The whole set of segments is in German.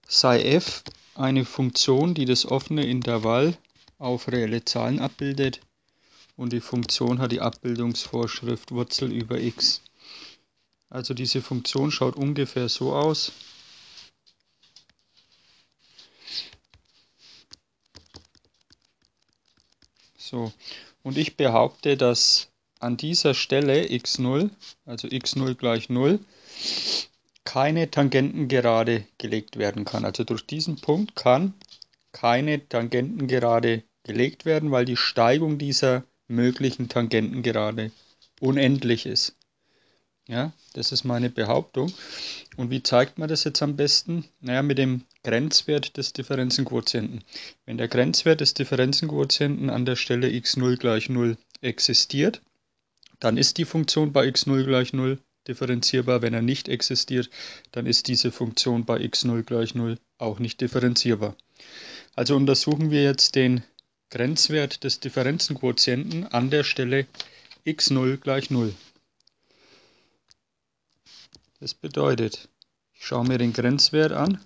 sei f eine Funktion, die das offene Intervall auf reelle Zahlen abbildet, und die Funktion hat die Abbildungsvorschrift Wurzel über x. Also diese Funktion schaut ungefähr so aus. So, und ich behaupte, dass an dieser Stelle x0, also x0 gleich 0, keine Tangentengerade gelegt werden kann. Also durch diesen Punkt kann keine Tangentengerade gelegt werden, weil die Steigung dieser möglichen Tangentengerade unendlich ist. Ja, das ist meine Behauptung. Und wie zeigt man das jetzt am besten? Naja, mit dem Grenzwert des Differenzenquotienten. Wenn der Grenzwert des Differenzenquotienten an der Stelle x0 gleich 0 existiert, dann ist die Funktion bei x0 gleich 0 differenzierbar. Wenn er nicht existiert, dann ist diese Funktion bei x0 gleich 0 auch nicht differenzierbar. Also untersuchen wir jetzt den Grenzwert des Differenzenquotienten an der Stelle x0 gleich 0. Das bedeutet, ich schaue mir den Grenzwert an.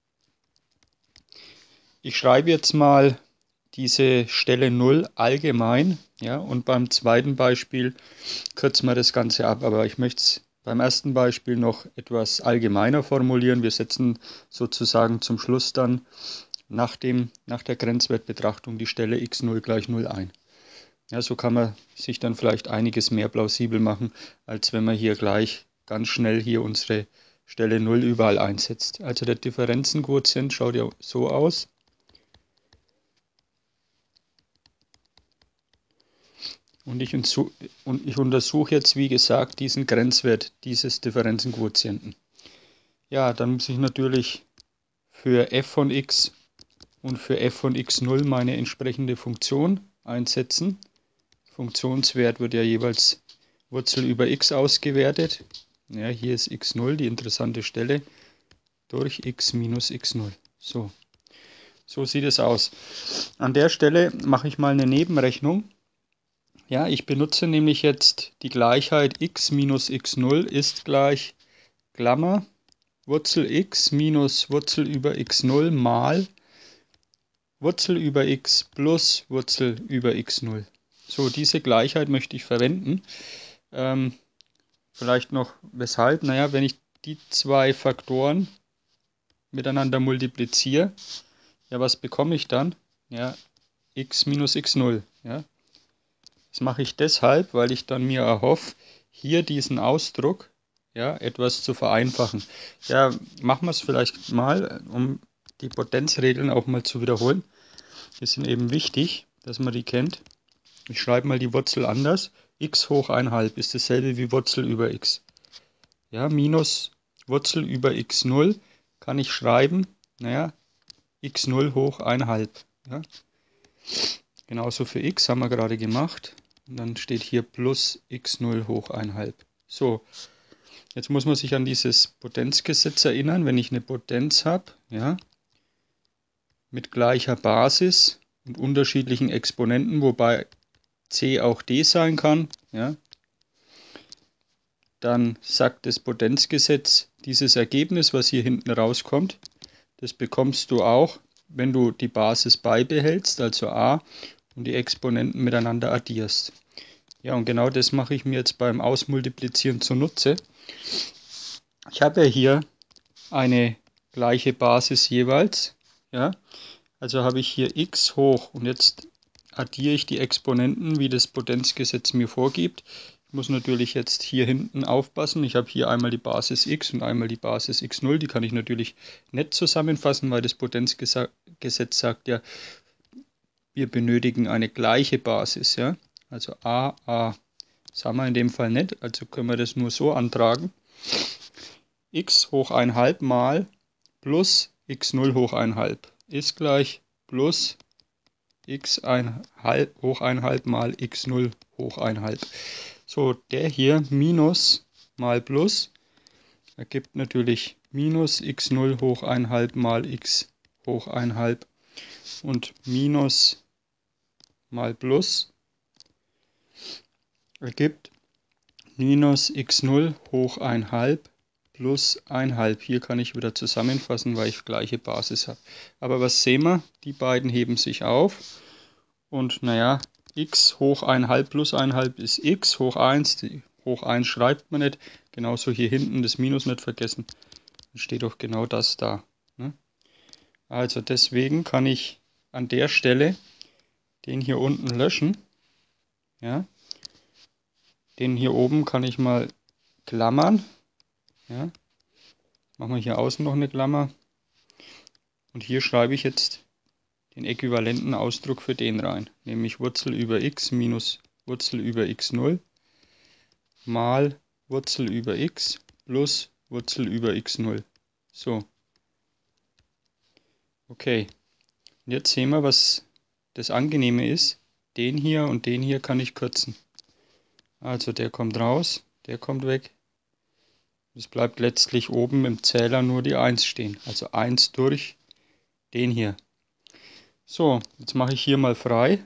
Ich schreibe jetzt mal diese Stelle 0 allgemein, ja, und beim zweiten Beispiel kürzen wir das Ganze ab, aber ich möchte es beim ersten Beispiel noch etwas allgemeiner formulieren. Wir setzen sozusagen zum Schluss dann nach der Grenzwertbetrachtung die Stelle x0 gleich 0 ein. Ja, so kann man sich dann vielleicht einiges mehr plausibel machen, als wenn man hier gleich ganz schnell hier unsere Stelle 0 überall einsetzt. Also der Differenzenquotient schaut ja so aus. Und ich untersuche jetzt, wie gesagt, diesen Grenzwert dieses Differenzenquotienten. Ja, dann muss ich natürlich für f von x und für f von x0 meine entsprechende Funktion einsetzen. Funktionswert wird ja jeweils Wurzel über x ausgewertet. Ja, hier ist x0, die interessante Stelle, durch x minus x0. So sieht es aus. An der Stelle mache ich mal eine Nebenrechnung. Ja, ich benutze nämlich jetzt die Gleichheit x minus x0 ist gleich Klammer Wurzel x minus Wurzel über x0 mal Wurzel über x plus Wurzel über x0. So, diese Gleichheit möchte ich verwenden. Vielleicht noch weshalb? Naja, wenn ich die zwei Faktoren miteinander multipliziere, ja, was bekomme ich dann? Ja, x minus x0. Ja. Das mache ich deshalb, weil ich dann mir erhoffe, hier diesen Ausdruck, ja, etwas zu vereinfachen. Ja, machen wir es vielleicht mal, um die Potenzregeln auch mal zu wiederholen. Die sind eben wichtig, dass man die kennt. Ich schreibe mal die Wurzel anders. X hoch 1/2 ist dasselbe wie Wurzel über x. Ja, minus Wurzel über x0 kann ich schreiben, naja, x0 hoch 1/2. Ja. Genauso für x haben wir gerade gemacht. Und dann steht hier plus x0 hoch 1/2. So, jetzt muss man sich an dieses Potenzgesetz erinnern. Wenn ich eine Potenz habe, ja, mit gleicher Basis und unterschiedlichen Exponenten, wobei c auch d sein kann, ja, dann sagt das Potenzgesetz, dieses Ergebnis, was hier hinten rauskommt, das bekommst du auch, wenn du die Basis beibehältst, also a, und die Exponenten miteinander addierst. Ja, und genau das mache ich mir jetzt beim Ausmultiplizieren zunutze. Ich habe ja hier eine gleiche Basis jeweils. Ja, also habe ich hier x hoch, und jetzt addiere ich die Exponenten, wie das Potenzgesetz mir vorgibt. Ich muss natürlich jetzt hier hinten aufpassen. Ich habe hier einmal die Basis x und einmal die Basis x0. Die kann ich natürlich nicht zusammenfassen, weil das Potenzgesetz sagt ja, wir benötigen eine gleiche Basis. Ja? Also a, a. Das haben wir in dem Fall nicht, also können wir das nur so antragen. X hoch 1/2 mal plus x0 hoch 1/2 ist gleich plus x hoch 1/2 mal x0 hoch 1/2. So, der hier minus mal plus ergibt natürlich minus x0 hoch 1/2 mal x hoch 1/2 und minus mal plus ergibt minus x0 hoch 1/2 plus 1/2. Hier kann ich wieder zusammenfassen, weil ich gleiche Basis habe. Aber was sehen wir? Die beiden heben sich auf. Und naja, x hoch 1/2 plus 1/2 ist x hoch 1. Die hoch 1 schreibt man nicht. Genauso hier hinten das Minus nicht vergessen. Dann steht doch genau das da. Ne? Also deswegen kann ich an der Stelle den hier unten löschen. Ja? Den hier oben kann ich mal klammern. Ja? Machen wir hier außen noch eine Klammer. Und hier schreibe ich jetzt den äquivalenten Ausdruck für den rein. Nämlich Wurzel über x minus Wurzel über x0 mal Wurzel über x plus Wurzel über x0. So. Okay. Und jetzt sehen wir, was das Angenehme ist. Den hier und den hier kann ich kürzen. Also der kommt raus, der kommt weg. Es bleibt letztlich oben im Zähler nur die 1 stehen. Also 1 durch den hier. So, jetzt mache ich hier mal frei.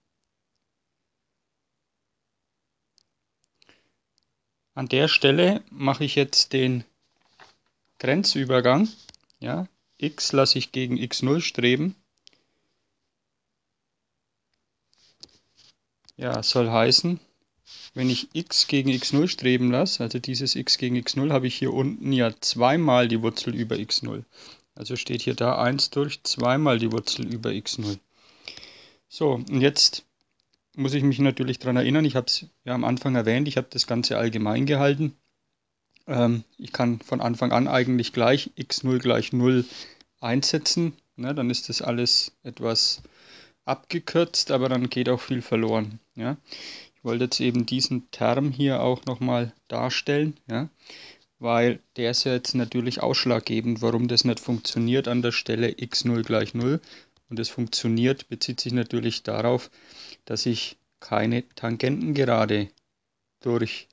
An der Stelle mache ich jetzt den Grenzübergang. Ja, x lasse ich gegen x0 streben. Ja, soll heißen, wenn ich x gegen x0 streben lasse, also dieses x gegen x0, habe ich hier unten ja zweimal die Wurzel über x0. Also steht hier da 1 durch zweimal die Wurzel über x0. So, und jetzt muss ich mich natürlich daran erinnern, ich habe es ja am Anfang erwähnt, ich habe das Ganze allgemein gehalten. Ich kann von Anfang an eigentlich gleich x0 gleich 0 einsetzen. Ne, dann ist das alles etwas abgekürzt, aber dann geht auch viel verloren. Ja. Ich wollte jetzt eben diesen Term hier auch nochmal darstellen, ja, weil der ist ja jetzt natürlich ausschlaggebend, warum das nicht funktioniert an der Stelle x0 gleich 0. Und das funktioniert, bezieht sich natürlich darauf, dass ich keine Tangentengerade durch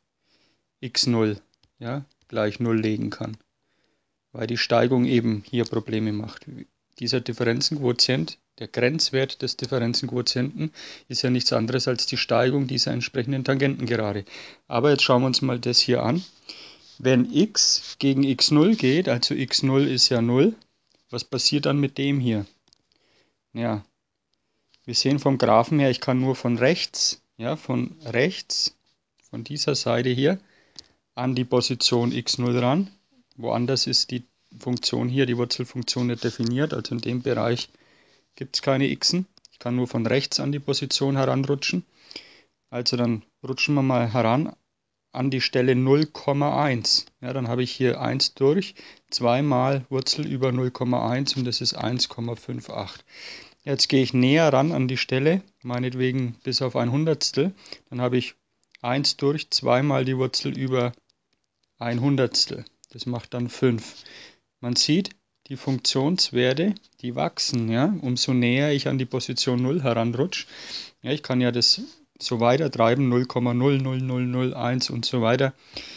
x0 ja, gleich 0 legen kann, weil die Steigung eben hier Probleme macht. Dieser Differenzenquotient, der Grenzwert des Differenzenquotienten, ist ja nichts anderes als die Steigung dieser entsprechenden Tangentengerade. Aber jetzt schauen wir uns mal das hier an. Wenn x gegen x0 geht, also x0 ist ja 0, was passiert dann mit dem hier? Ja, wir sehen vom Graphen her, ich kann nur von rechts, von dieser Seite hier, an die Position x0 ran. Woanders ist die Funktion hier, die Wurzelfunktion, nicht definiert. Also in dem Bereich gibt es keine x'en. Ich kann nur von rechts an die Position heranrutschen. Also dann rutschen wir mal heran an die Stelle 0,1. Ja, dann habe ich hier 1 durch, zweimal Wurzel über 0,1 und das ist 1,58. Jetzt gehe ich näher ran an die Stelle, meinetwegen bis auf 1/100. Dann habe ich 1 durch, zweimal die Wurzel über 1/100. Das macht dann 5. Man sieht, die Funktionswerte, die wachsen, ja, umso näher ich an die Position 0 heranrutsche. Ja, ich kann ja das so weiter treiben, 0,00001 und so weiter,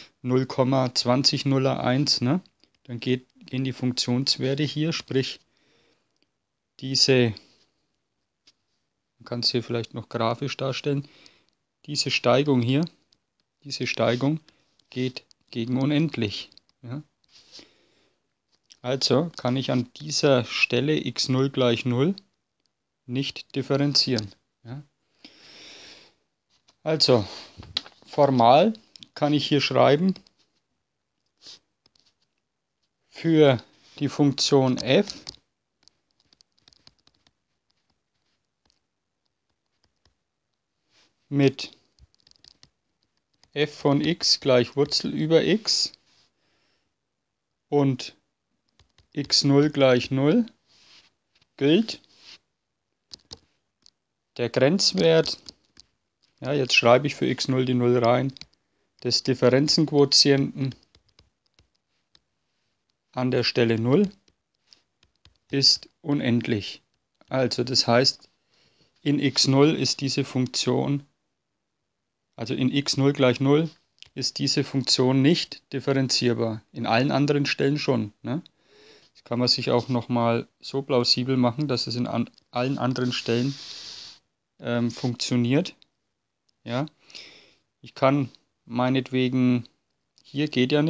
0,2001, ne? Dann gehen die Funktionswerte hier, sprich diese, man kann es hier vielleicht noch grafisch darstellen, diese Steigung hier, diese Steigung geht gegen unendlich. Ja? Also kann ich an dieser Stelle x0 gleich 0 nicht differenzieren. Ja? Also formal kann ich hier schreiben, für die Funktion f mit f von x gleich Wurzel über x und x0 gleich 0 gilt der Grenzwert, ja, jetzt schreibe ich für x0 die 0 rein, des Differenzenquotienten an der Stelle 0 ist unendlich. Also das heißt, in x0 ist diese Funktion, also in x0 gleich 0 ist diese Funktion nicht differenzierbar. In allen anderen Stellen schon. Ne? Das kann man sich auch nochmal so plausibel machen, dass es in allen anderen Stellen funktioniert. Ja? Ich kann meinetwegen, hier geht ja nicht,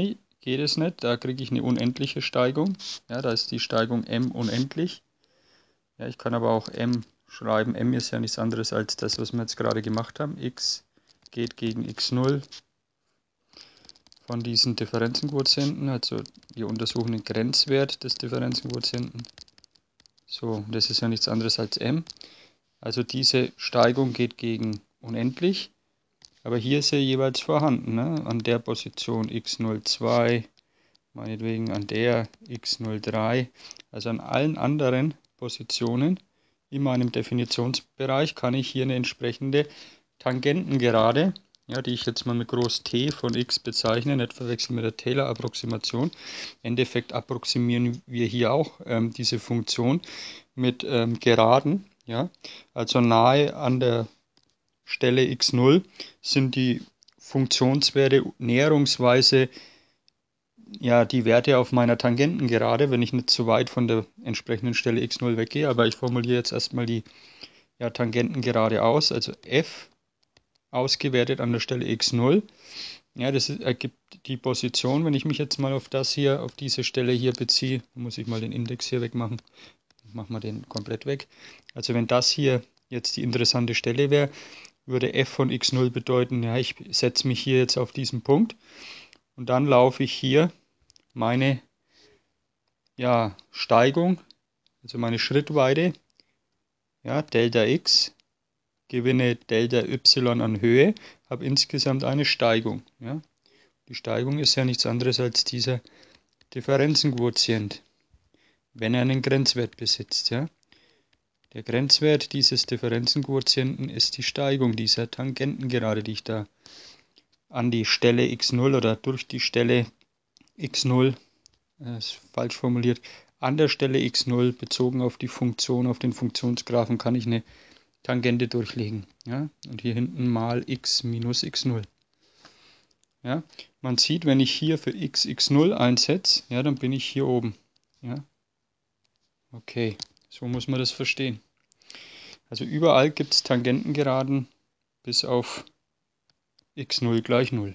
geht es nicht, da kriege ich eine unendliche Steigung. Ja, da ist die Steigung m unendlich. Ja, ich kann aber auch m schreiben. M ist ja nichts anderes als das, was wir jetzt gerade gemacht haben. X geht gegen x0 von diesen Differenzenquotienten, also wir untersuchen den Grenzwert des Differenzenquotienten. So, das ist ja nichts anderes als m. Also diese Steigung geht gegen unendlich, aber hier ist sie jeweils vorhanden, ne? An der Position x02, meinetwegen an der x03, also an allen anderen Positionen in meinem Definitionsbereich kann ich hier eine entsprechende Tangentengerade, ja, die ich jetzt mal mit groß T von x bezeichne, nicht verwechseln mit der Taylor-Approximation. Im Endeffekt approximieren wir hier auch diese Funktion mit Geraden, ja, also nahe an der Stelle x0 sind die Funktionswerte näherungsweise ja, die Werte auf meiner Tangentengerade, wenn ich nicht zu weit von der entsprechenden Stelle x0 weggehe, aber ich formuliere jetzt erstmal die Tangentengerade aus, also f ausgewertet an der Stelle x0. Ja, das ergibt die Position, wenn ich mich jetzt mal auf diese Stelle hier beziehe, muss ich mal den Index hier wegmachen, machen wir den komplett weg. Also wenn das hier jetzt die interessante Stelle wäre, würde f von x0 bedeuten, ja, ich setze mich hier jetzt auf diesen Punkt und dann laufe ich hier meine Steigung, also meine Schrittweite, ja, Delta x, gewinne Delta y an Höhe, habe insgesamt eine Steigung. Ja. Die Steigung ist ja nichts anderes als dieser Differenzenquotient, wenn er einen Grenzwert besitzt. Ja. Der Grenzwert dieses Differenzenquotienten ist die Steigung dieser Tangentengerade, die ich da an die Stelle x0 oder durch die Stelle x0, ist falsch formuliert, an der Stelle x0 bezogen auf die Funktion, auf den Funktionsgraphen kann ich eine Tangente durchlegen. Ja? Und hier hinten mal x minus x0. Ja? Man sieht, wenn ich hier für x x0 einsetze, ja, dann bin ich hier oben. Ja? Okay, so muss man das verstehen. Also überall gibt es Tangentengeraden bis auf x0 gleich 0.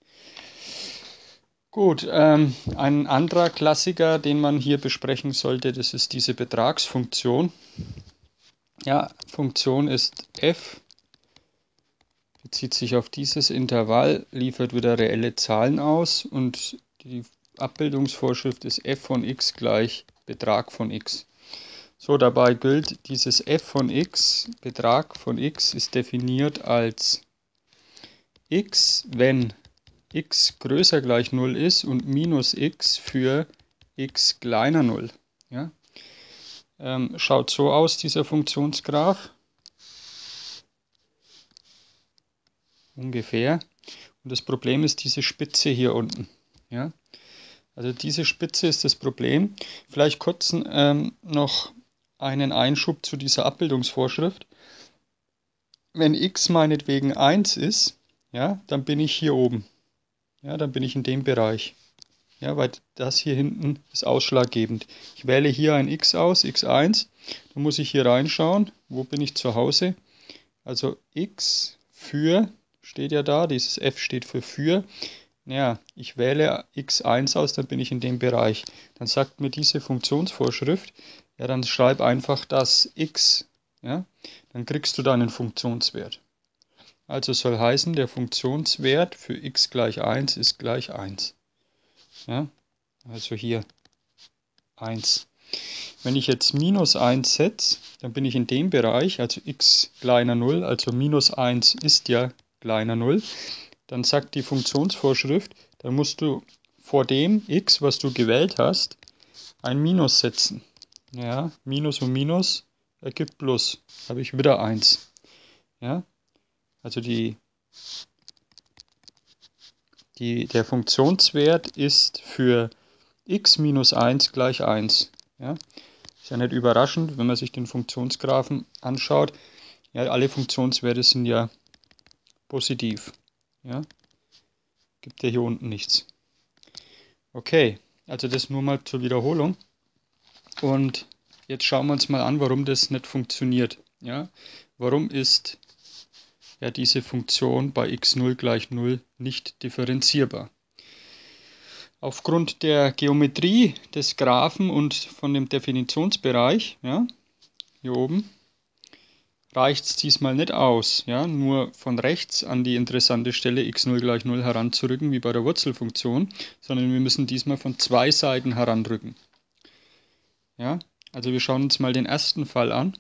Gut, ein anderer Klassiker, den man hier besprechen sollte, das ist diese Betragsfunktion. Ja, Funktion ist f, bezieht sich auf dieses Intervall, liefert wieder reelle Zahlen aus und die Abbildungsvorschrift ist f von x gleich Betrag von x. So, dabei gilt dieses f von x, Betrag von x, ist definiert als x, wenn x größer gleich 0 ist und minus x für x kleiner 0. Ja? Schaut so aus, dieser Funktionsgraph. Ungefähr. Und das Problem ist diese Spitze hier unten. Ja? Also diese Spitze ist das Problem. Vielleicht kurz noch einen Einschub zu dieser Abbildungsvorschrift. Wenn x meinetwegen 1 ist, ja, dann bin ich hier oben. Ja, dann bin ich in dem Bereich. Ja, weil das hier hinten ist ausschlaggebend. Ich wähle hier ein x aus, x1. Dann muss ich hier reinschauen. Wo bin ich zu Hause? Also x für, steht ja da, dieses f steht für. Ja, ich wähle x1 aus, dann bin ich in dem Bereich. Dann sagt mir diese Funktionsvorschrift, ja, dann schreib einfach das x. Ja, dann kriegst du deinen Funktionswert. Also soll heißen, der Funktionswert für x gleich 1 ist gleich 1. Ja, also hier 1. Wenn ich jetzt minus 1 setze, dann bin ich in dem Bereich, also x kleiner 0, also minus 1 ist ja kleiner 0. Dann sagt die Funktionsvorschrift, dann musst du vor dem x, was du gewählt hast, ein Minus setzen. Ja, Minus und Minus ergibt Plus. Habe ich wieder 1. Ja, also der Funktionswert ist für x minus 1 gleich 1. Ja? Ist ja nicht überraschend, wenn man sich den Funktionsgraphen anschaut. Ja, alle Funktionswerte sind ja positiv. Ja? Gibt ja hier unten nichts. Okay, also das nur mal zur Wiederholung. Und jetzt schauen wir uns mal an, warum das nicht funktioniert. Ja? Warum ist diese Funktion bei x0 gleich 0 nicht differenzierbar? Aufgrund der Geometrie des Graphen und von dem Definitionsbereich, ja, hier oben, reicht es diesmal nicht aus, ja, nur von rechts an die interessante Stelle x0 gleich 0 heranzurücken, wie bei der Wurzelfunktion, sondern wir müssen diesmal von zwei Seiten heranrücken. Ja, also wir schauen uns mal den ersten Fall an.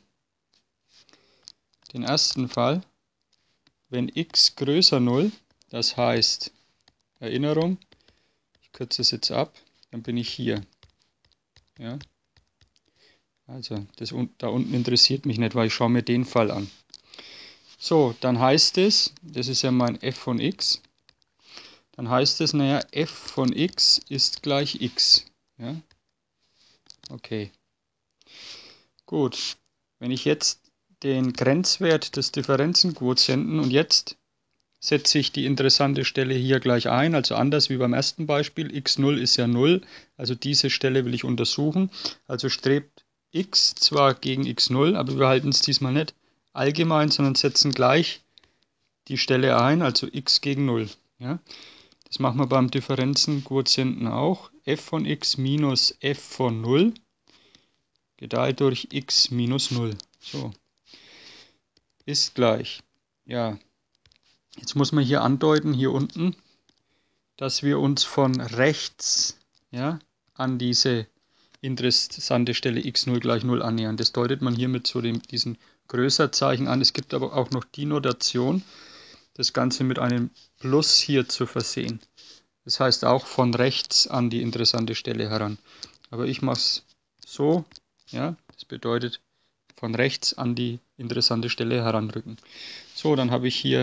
Den ersten Fall, wenn x größer 0, das heißt, Erinnerung, ich kürze es jetzt ab, dann bin ich hier. Ja, also das da unten interessiert mich nicht, weil ich schaue mir den Fall an. So, dann heißt es, das ist ja mein f von x, dann heißt es, naja, f von x ist gleich x. Ja, okay. Gut, wenn ich jetzt den Grenzwert des Differenzenquotienten und jetzt setze ich die interessante Stelle hier gleich ein, also anders wie beim ersten Beispiel, x0 ist ja 0, also diese Stelle will ich untersuchen, also strebt x zwar gegen x0, aber wir halten es diesmal nicht allgemein, sondern setzen gleich die Stelle ein, also x gegen 0. Ja? Das machen wir beim Differenzenquotienten auch, f von x minus f von 0 geteilt durch x minus 0. So, ist gleich, ja, jetzt muss man hier andeuten, hier unten, dass wir uns von rechts, ja, an diese interessante Stelle x0 gleich 0 annähern. Das deutet man hier mit so diesen Größerzeichen an. Es gibt aber auch noch die Notation, das Ganze mit einem Plus hier zu versehen. Das heißt auch von rechts an die interessante Stelle heran. Aber ich mache es so, ja, das bedeutet von rechts an die interessante Stelle heranrücken. So, dann habe ich hier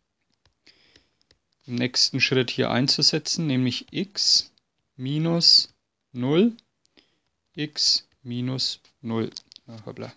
im nächsten Schritt hier einzusetzen, nämlich x minus 0, x minus 0. Hoppla.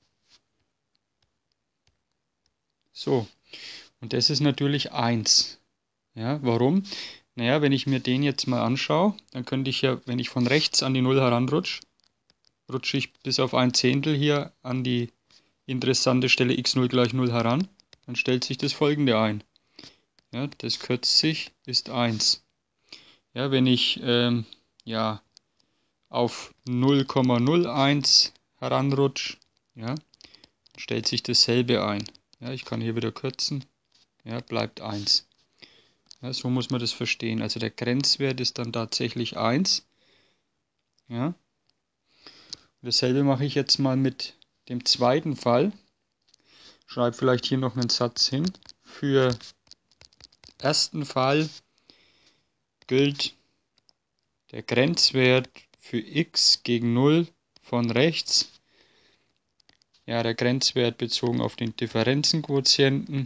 So, und das ist natürlich 1. Ja, warum? Naja, wenn ich mir den jetzt mal anschaue, dann könnte ich ja, wenn ich von rechts an die 0 heranrutsche, rutsche ich bis auf 1/10 hier an die interessante Stelle x0 gleich 0 heran, dann stellt sich das folgende ein. Ja, das kürzt sich, ist 1. Ja, wenn ich ja, auf 0,01 heranrutsche, ja, stellt sich dasselbe ein. Ja, ich kann hier wieder kürzen, ja, bleibt 1. Ja, so muss man das verstehen. Also der Grenzwert ist dann tatsächlich 1. Ja. Dasselbe mache ich jetzt mal mit dem zweiten Fall. Schreibe vielleicht hier noch einen Satz hin. Für den ersten Fall gilt der Grenzwert für x gegen 0 von rechts. Ja, der Grenzwert bezogen auf den Differenzenquotienten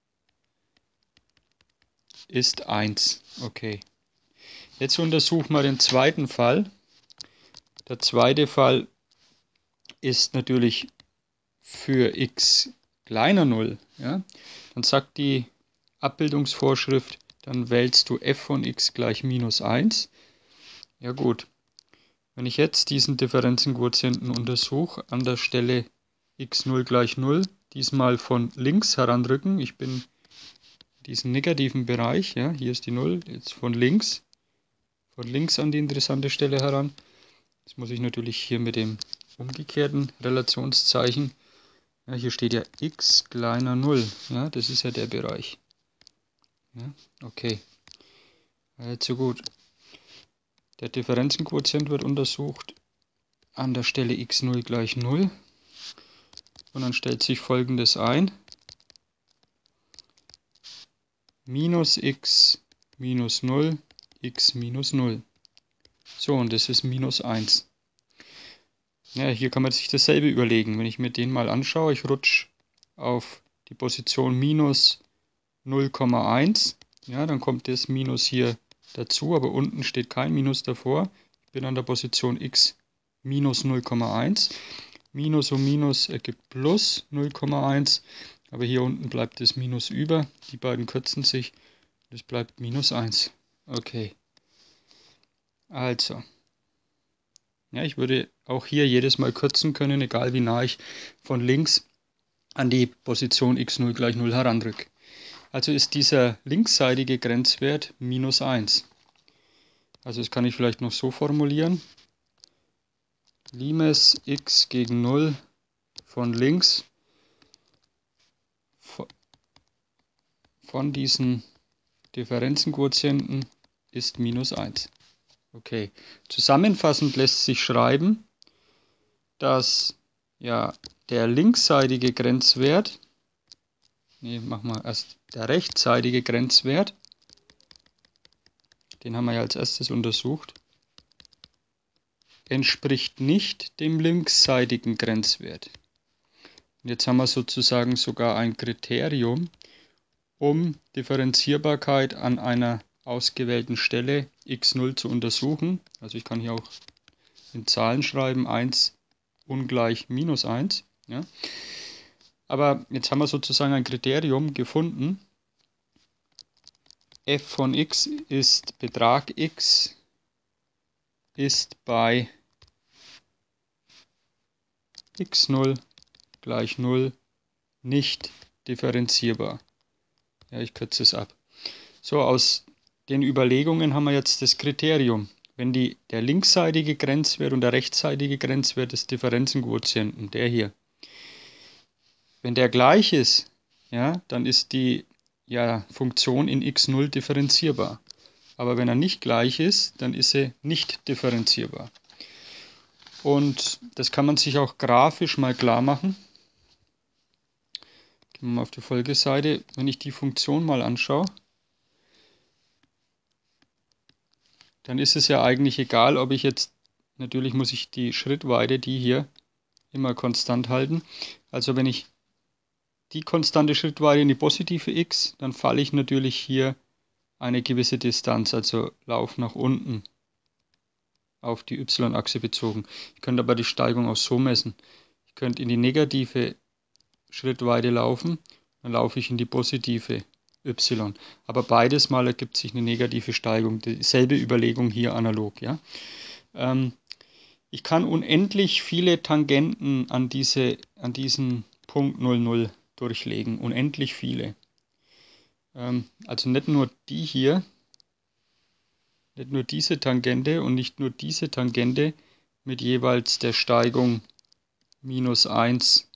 ist 1. Okay. Jetzt untersuchen wir den zweiten Fall. Der zweite Fall ist natürlich für x kleiner 0. Ja? Dann sagt die Abbildungsvorschrift, dann wählst du f von x gleich minus 1. Ja gut, wenn ich jetzt diesen Differenzenquotienten untersuche, an der Stelle x0 gleich 0, diesmal von links heranrücken, ich bin in diesem negativen Bereich, ja, hier ist die 0, jetzt von links an die interessante Stelle heran. Jetzt muss ich natürlich hier mit dem umgekehrten Relationszeichen, ja, hier steht ja x kleiner 0, ja, das ist ja der Bereich. Ja, okay, also gut. Der Differenzenquotient wird untersucht an der Stelle x0 gleich 0 und dann stellt sich Folgendes ein. Minus x minus 0, x minus 0. So, und das ist minus 1. Ja, hier kann man sich dasselbe überlegen. Wenn ich mir den mal anschaue, ich rutsche auf die Position minus 0,1. Ja, dann kommt das Minus hier dazu, aber unten steht kein Minus davor. Ich bin an der Position x minus 0,1. Minus und Minus ergibt plus 0,1. Aber hier unten bleibt das Minus über. Die beiden kürzen sich. Das bleibt minus 1. Okay. Also. Ja, ich würde auch hier jedes Mal kürzen können, egal wie nah ich von links an die Position x0 gleich 0 heranrücke. Also ist dieser linksseitige Grenzwert minus 1. Also das kann ich vielleicht noch so formulieren. Limes x gegen 0 von links von diesen Differenzenquotienten ist minus 1. Okay, zusammenfassend lässt sich schreiben, dass ja der linksseitige Grenzwert, machen wir erst der rechtsseitige Grenzwert, den haben wir ja als erstes untersucht, entspricht nicht dem linksseitigen Grenzwert. Und jetzt haben wir sozusagen sogar ein Kriterium, um Differenzierbarkeit an einer ausgewählten Stelle x0 zu untersuchen. Also ich kann hier auch in Zahlen schreiben, 1 ungleich minus 1. Ja. Aber jetzt haben wir sozusagen ein Kriterium gefunden. f von x ist Betrag x ist bei x0 gleich 0 nicht differenzierbar. Ja, ich kürze es ab. So, aus den Überlegungen haben wir jetzt das Kriterium. Wenn der linksseitige Grenzwert und der rechtsseitige Grenzwert des Differenzenquotienten, der hier, wenn der gleich ist, ja, dann ist die Funktion in x0 differenzierbar. Aber wenn er nicht gleich ist, dann ist sie nicht differenzierbar. Und das kann man sich auch grafisch mal klar machen. Gehen wir mal auf die Folgeseite. Wenn ich die Funktion mal anschaue, dann ist es ja eigentlich egal, ob ich jetzt, natürlich muss ich die Schrittweite, die hier, immer konstant halten. Also wenn ich die konstante Schrittweite in die positive x, dann falle ich natürlich hier eine gewisse Distanz, also Lauf nach unten auf die y-Achse bezogen. Ich könnte aber die Steigung auch so messen. Ich könnte in die negative Schrittweite laufen, dann laufe ich in die positive y. Aber beides mal ergibt sich eine negative Steigung. Dieselbe Überlegung hier analog. Ja? Ich kann unendlich viele Tangenten an diesen Punkt 00 durchlegen. Unendlich viele. Also nicht nur die hier, nicht nur diese Tangente und nicht nur diese Tangente mit jeweils der Steigung minus 1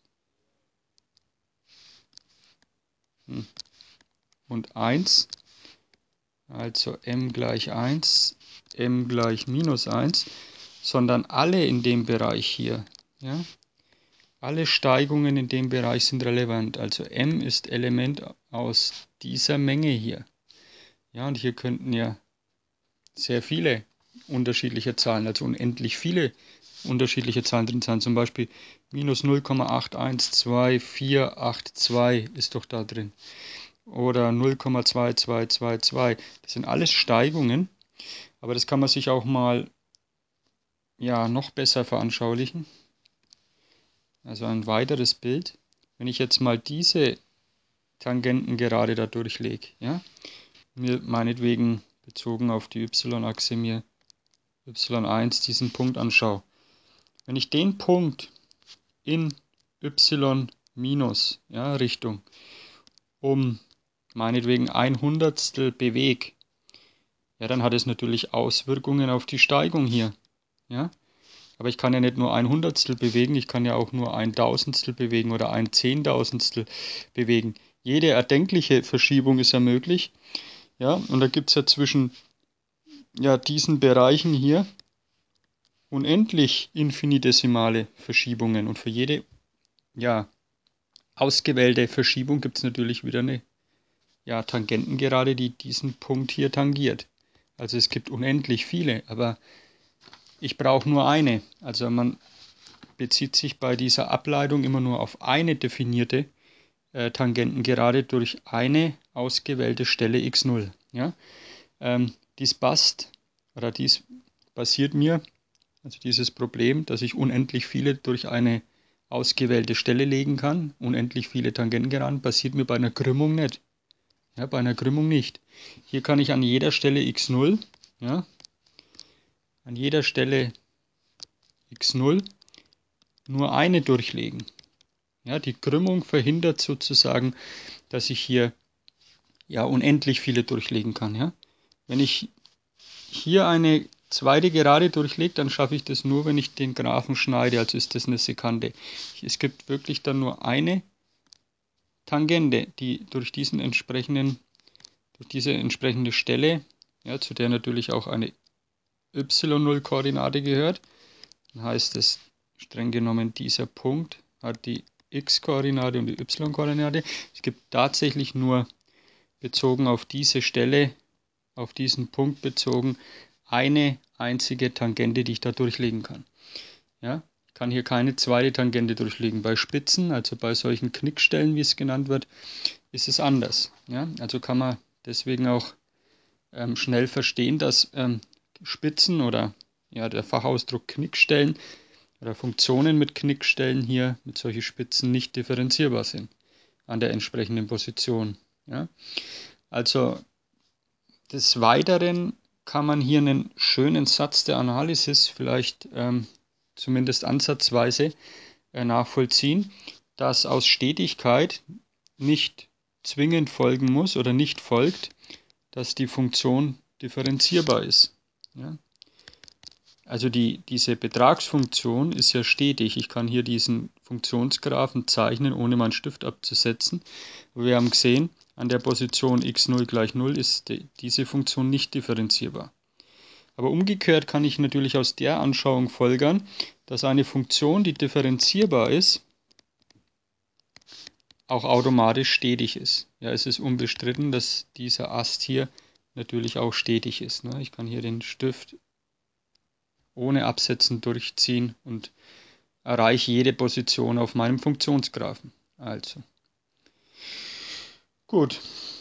und 1, also m gleich 1, m gleich minus 1, sondern alle in dem Bereich hier. Ja? Alle Steigungen in dem Bereich sind relevant. Also m ist Element aus dieser Menge hier. Ja, und hier könnten ja sehr viele unterschiedliche Zahlen, also unendlich viele unterschiedliche Zahlen drin sein. Zum Beispiel minus 0,812482 ist doch da drin. Oder 0,2222. Das sind alles Steigungen. Aber das kann man sich auch mal noch besser veranschaulichen. Also ein weiteres Bild. Wenn ich jetzt mal diese Tangenten gerade da durchlege, ja, mir meinetwegen bezogen auf die y-Achse mir y1 diesen Punkt anschaue. Wenn ich den Punkt in y minus Richtung um meinetwegen 1/100 bewege, ja, dann hat es natürlich Auswirkungen auf die Steigung hier. Ja? Aber ich kann ja nicht nur 1/100 bewegen, ich kann ja auch nur 1/1000 bewegen oder 1/10.000 bewegen. Jede erdenkliche Verschiebung ist ja möglich. Ja? Und da gibt es ja zwischen diesen Bereichen hier unendlich infinitesimale Verschiebungen. Und für jede ausgewählte Verschiebung gibt es natürlich wieder eine Tangentengerade, die diesen Punkt hier tangiert. Also es gibt unendlich viele, aber ich brauche nur eine. Also man bezieht sich bei dieser Ableitung immer nur auf eine definierte Tangentengerade durch eine ausgewählte Stelle x0. Ja? Dies passiert mir, also dieses Problem, dass ich unendlich viele durch eine ausgewählte Stelle legen kann, unendlich viele Tangentengeraden, passiert mir bei einer Krümmung nicht. Ja, bei einer Krümmung nicht. Hier kann ich an jeder Stelle x0, an jeder Stelle x0 nur eine durchlegen. Ja, die Krümmung verhindert sozusagen, dass ich hier unendlich viele durchlegen kann. Ja. Wenn ich hier eine zweite Gerade durchlegt, dann schaffe ich das nur, wenn ich den Graphen schneide, also ist das eine Sekante. Es gibt wirklich dann nur eine Tangente, die durch diese entsprechende Stelle, ja, zu der natürlich auch eine y0-Koordinate gehört, dann heißt es streng genommen, dieser Punkt hat die x-Koordinate und die y-Koordinate. Es gibt tatsächlich nur bezogen auf diese Stelle, auf diesen Punkt bezogen, eine einzige Tangente, die ich da durchlegen kann. Ja, ich kann hier keine zweite Tangente durchlegen. Bei Spitzen, also bei solchen Knickstellen, wie es genannt wird, ist es anders. Ja, also kann man deswegen auch schnell verstehen, dass Spitzen oder ja, der Fachausdruck Knickstellen oder Funktionen mit Knickstellen hier mit solchen Spitzen nicht differenzierbar sind an der entsprechenden Position. Ja, also des Weiteren kann man hier einen schönen Satz der Analysis vielleicht zumindest ansatzweise nachvollziehen, dass aus Stetigkeit nicht zwingend folgen muss oder nicht folgt, dass die Funktion differenzierbar ist. Ja? Also diese Betragsfunktion ist ja stetig. Ich kann hier diesen Funktionsgraphen zeichnen, ohne meinen Stift abzusetzen. Aber wir haben gesehen, an der Position x0 gleich 0 ist diese Funktion nicht differenzierbar. Aber umgekehrt kann ich natürlich aus der Anschauung folgern, dass eine Funktion, die differenzierbar ist, auch automatisch stetig ist. Ja, es ist unbestritten, dass dieser Ast hier natürlich auch stetig ist. Ich kann hier den Stift ohne Absetzen durchziehen und erreiche jede Position auf meinem Funktionsgraphen. Also, gut.